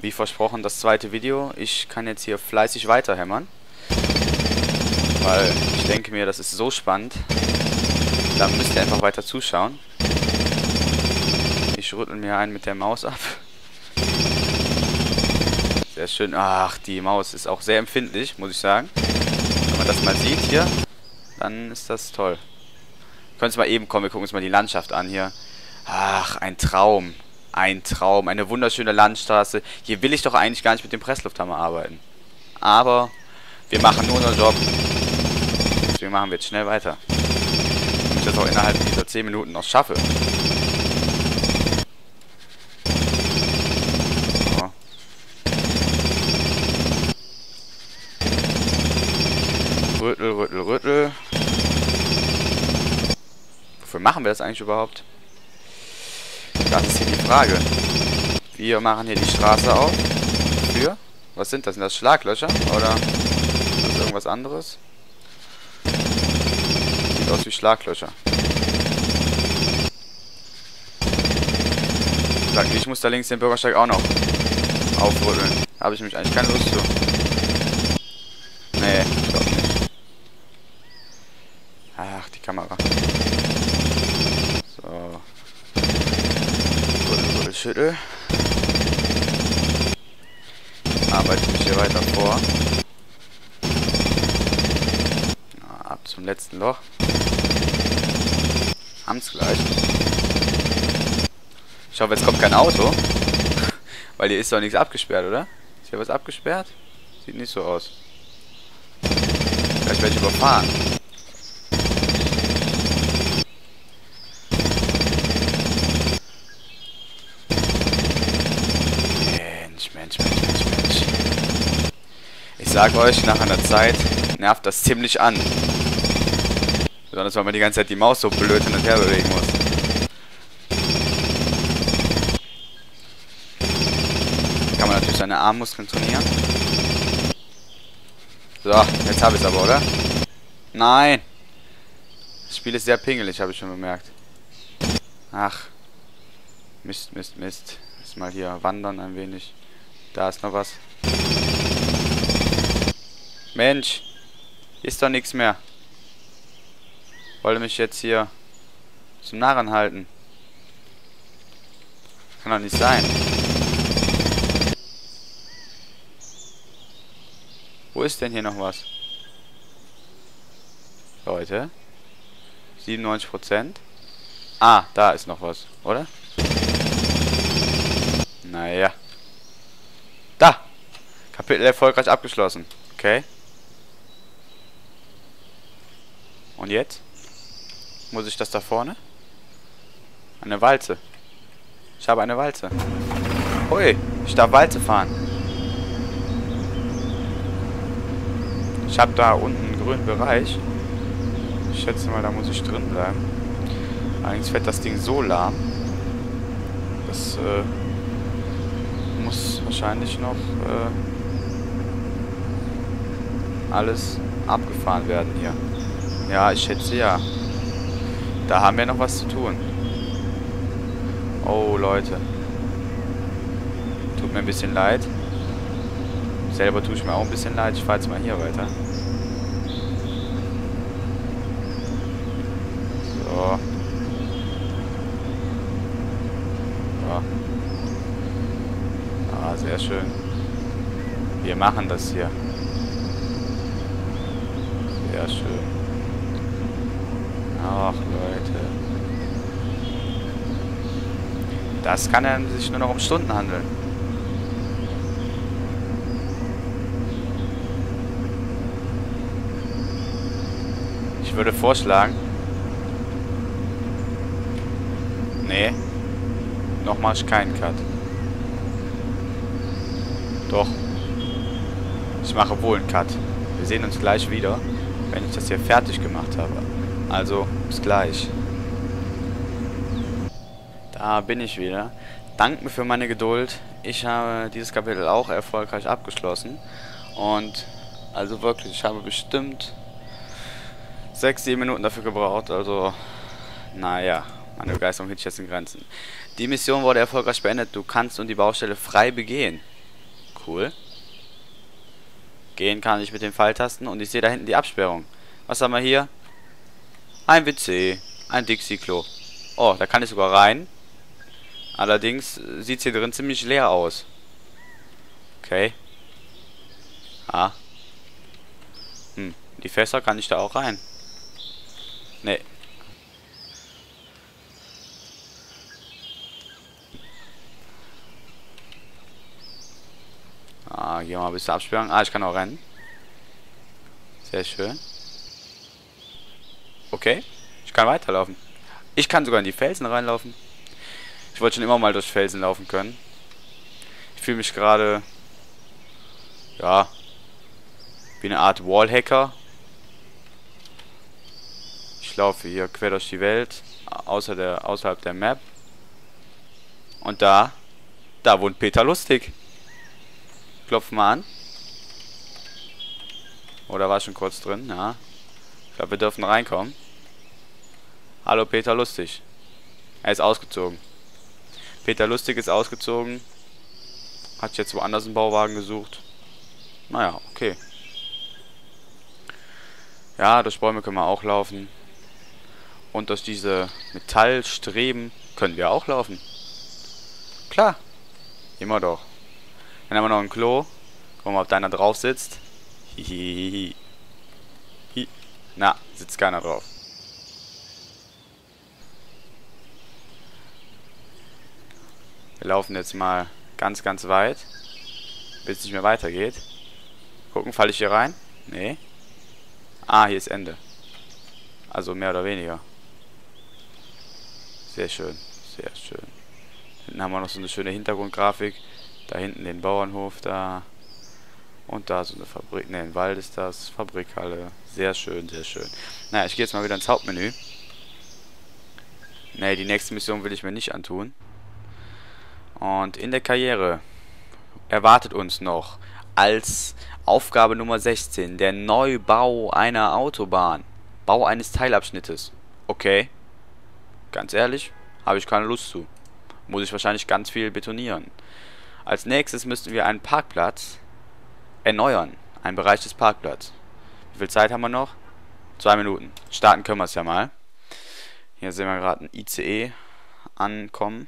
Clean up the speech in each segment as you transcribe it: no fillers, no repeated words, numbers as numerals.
Wie versprochen, das zweite Video. Ich kann jetzt hier fleißig weiterhämmern. Weil ich denke mir, das ist so spannend. Da müsst ihr einfach weiter zuschauen. Ich rüttel mir einen mit der Maus ab. Sehr schön. Ach, die Maus ist auch sehr empfindlich, muss ich sagen. Wenn man das mal sieht hier, dann ist das toll. Könnt ihr mal eben kommen, wir gucken uns mal die Landschaft an hier. Ach, ein Traum. Ein Traum, eine wunderschöne Landstraße. Hier will ich doch eigentlich gar nicht mit dem Presslufthammer arbeiten. Aber wir machen nur unseren Job. Deswegen machen wir jetzt schnell weiter. Damit ich das auch innerhalb dieser 10 Minuten noch schaffe. So. Rüttel, rüttel, rüttel. Wofür machen wir das eigentlich überhaupt? Das ist hier die Frage. Wir machen hier die Straße auf. Für? Was sind das? Sind das Schlaglöcher? Oder ist das irgendwas anderes? Sieht aus wie Schlaglöcher. Ich muss da links den Bürgersteig auch noch aufrütteln. Da habe ich nämlich eigentlich keine Lust zu. Nee, ich glaube nicht. Ach, die Kamera. So. Schüttel. Arbeite mich hier weiter vor. Ab zum letzten Loch. Haben's gleich. Ich hoffe, jetzt kommt kein Auto. Weil hier ist doch nichts abgesperrt, oder? Ist hier was abgesperrt? Sieht nicht so aus. Vielleicht werde ich überfahren. Mensch. Ich sag euch, nach einer Zeit nervt das ziemlich an. Besonders, weil man die ganze Zeit die Maus so blöd hin und her bewegen muss. Kann man natürlich seine Armmuskeln trainieren. So, jetzt habe ich es aber, oder? Nein! Das Spiel ist sehr pingelig, habe ich schon bemerkt. Ach. Mist. Jetzt mal hier wandern ein wenig. Da ist noch was. Mensch, hier ist doch nichts mehr. Wollte mich jetzt hier zum Narren halten. Kann doch nicht sein. Wo ist denn hier noch was? Leute. 97%. Ah, da ist noch was, oder? Naja. Da! Kapitel erfolgreich abgeschlossen. Okay. Und jetzt? Muss ich das da vorne? Eine Walze. Ich habe eine Walze. Hui, ich darf Walze fahren. Ich habe da unten einen grünen Bereich. Ich schätze mal, da muss ich drin bleiben. Allerdings fährt das Ding so lahm. Das, muss wahrscheinlich noch alles abgefahren werden hier. Ja, ich schätze ja. Da haben wir noch was zu tun. Oh, Leute. Tut mir ein bisschen leid. Selber tue ich mir auch ein bisschen leid. Ich fahre jetzt mal hier weiter. So. So. Ah, sehr schön. Wir machen das hier. Sehr schön. Ach, Leute. Das kann ja sich nur noch um Stunden handeln. Ich würde vorschlagen... Nee. Noch mache ich keinen Cut. Doch. Ich mache wohl einen Cut. Wir sehen uns gleich wieder, wenn ich das hier fertig gemacht habe. Also, bis gleich. Da bin ich wieder. Danke mir für meine Geduld. Ich habe dieses Kapitel auch erfolgreich abgeschlossen. Und, also wirklich, ich habe bestimmt 6-7 Minuten dafür gebraucht. Also, naja, meine Begeisterung hielt sich jetzt in Grenzen. Die Mission wurde erfolgreich beendet. Du kannst nun die Baustelle frei begehen. Cool. Gehen kann ich mit den Pfeiltasten und ich sehe da hinten die Absperrung. Was haben wir hier? Ein WC. Ein Dixie-Klo. Oh, da kann ich sogar rein. Allerdings sieht es hier drin ziemlich leer aus. Okay. Ah. Die Fässer, kann ich da auch rein? Nee. Ah, hier mal ein bisschen Absperrung. Ah, ich kann auch rennen. Sehr schön. Okay. Ich kann weiterlaufen. Ich kann sogar in die Felsen reinlaufen. Ich wollte schon immer mal durch Felsen laufen können. Ich fühle mich gerade... Ja... wie eine Art Wallhacker. Ich laufe hier quer durch die Welt. Außerhalb der Map. Und da wohnt Peter Lustig. Klopf mal an. Oder war schon kurz drin? Ja. Ich glaube, wir dürfen reinkommen. Hallo Peter Lustig. Er ist ausgezogen. Peter Lustig ist ausgezogen. Hat jetzt woanders einen Bauwagen gesucht. Naja, okay. Ja, durch Bäume können wir auch laufen. Und durch diese Metallstreben können wir auch laufen. Klar. Immer doch. Dann haben wir noch ein Klo. Gucken wir mal, ob da einer drauf sitzt. Hihihihi. Hi. Na, sitzt keiner drauf. Wir laufen jetzt mal ganz, ganz weit. Bis es nicht mehr weitergeht. Gucken, falle ich hier rein? Nee. Ah, hier ist Ende. Also mehr oder weniger. Sehr schön. Sehr schön. Hinten haben wir noch so eine schöne Hintergrundgrafik. Da hinten den Bauernhof da. Und da so eine Fabrik. Ne, ein Wald ist das. Fabrikhalle. Sehr schön, sehr schön. Naja, ich gehe jetzt mal wieder ins Hauptmenü. Ne, die nächste Mission will ich mir nicht antun. Und in der Karriere erwartet uns noch als Aufgabe Nummer 16 der Neubau einer Autobahn. Bau eines Teilabschnittes. Okay. Ganz ehrlich, habe ich keine Lust zu. Muss ich wahrscheinlich ganz viel betonieren. Als nächstes müssten wir einen Parkplatz erneuern. Einen Bereich des Parkplatzes. Wie viel Zeit haben wir noch? 2 Minuten. Starten können wir es ja mal. Hier sehen wir gerade ein ICE ankommen.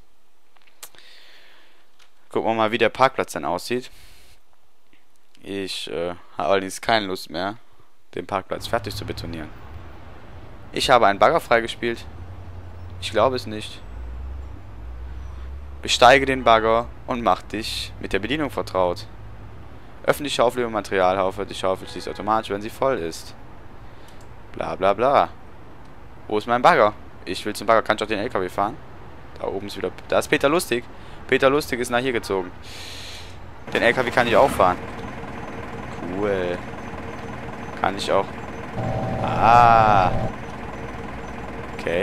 Gucken wir mal, wie der Parkplatz dann aussieht. Ich habe allerdings keine Lust mehr, den Parkplatz fertig zu betonieren. Ich habe einen Bagger freigespielt. Ich glaube es nicht. Besteige den Bagger und mach dich mit der Bedienung vertraut. Öffne die Schaufel über Materialhaufe. Die Schaufel schließt automatisch, wenn sie voll ist. Bla bla bla. Wo ist mein Bagger? Ich will zum Bagger. Kann ich auch den LKW fahren? Da oben ist wieder... Da ist Peter Lustig. Peter Lustig ist nach hier gezogen. Den LKW kann ich auch fahren. Cool. Kann ich auch... Ah. Okay.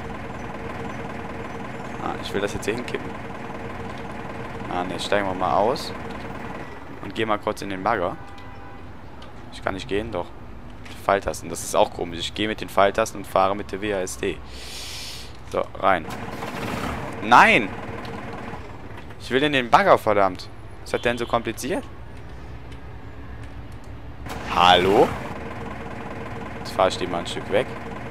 Ah, ich will das jetzt hier hinkippen. Ah, ne, steigen wir mal aus. Und gehen mal kurz in den Bagger. Ich kann nicht gehen, doch. Pfeiltasten, das ist auch komisch. Ich gehe mit den Pfeiltasten und fahre mit der WASD. So, rein. Nein! Ich will in den Bagger, verdammt. Was hat denn so kompliziert? Hallo? Jetzt fahre ich die mal ein Stück weg.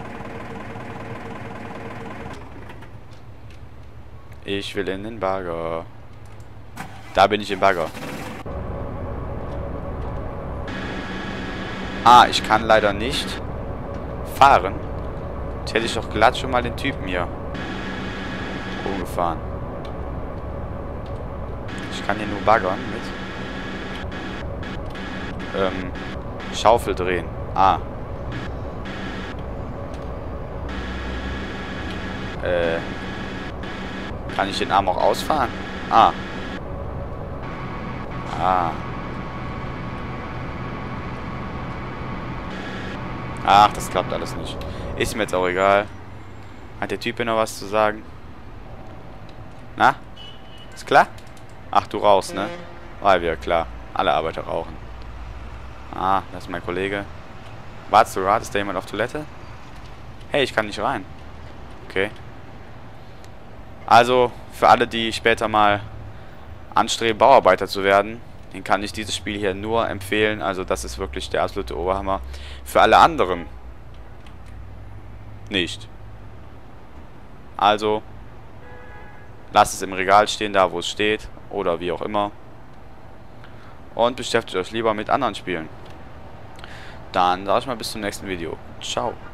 Ich will in den Bagger. Da bin ich im Bagger. Ah, ich kann leider nicht fahren. Jetzt hätte ich doch glatt schon mal den Typen hier umgefahren. Ich kann hier nur baggern mit Schaufel drehen. Ah. Kann ich den Arm auch ausfahren? Ah. Ah. Ach, das klappt alles nicht. Ist mir jetzt auch egal. Hat der Typ hier noch was zu sagen? Na? Ist klar? Ach, du rauchst, ne? War wieder klar. Alle Arbeiter rauchen. Ah, das ist mein Kollege. Wartest du gerade? Ist da jemand auf Toilette? Hey, ich kann nicht rein. Okay. Also, für alle, die später mal anstreben, Bauarbeiter zu werden, den kann ich dieses Spiel hier nur empfehlen. Also das ist wirklich der absolute Oberhammer. Für alle anderen nicht. Also lasst es im Regal stehen, da wo es steht. Oder wie auch immer. Und beschäftigt euch lieber mit anderen Spielen. Dann sage ich mal bis zum nächsten Video. Ciao.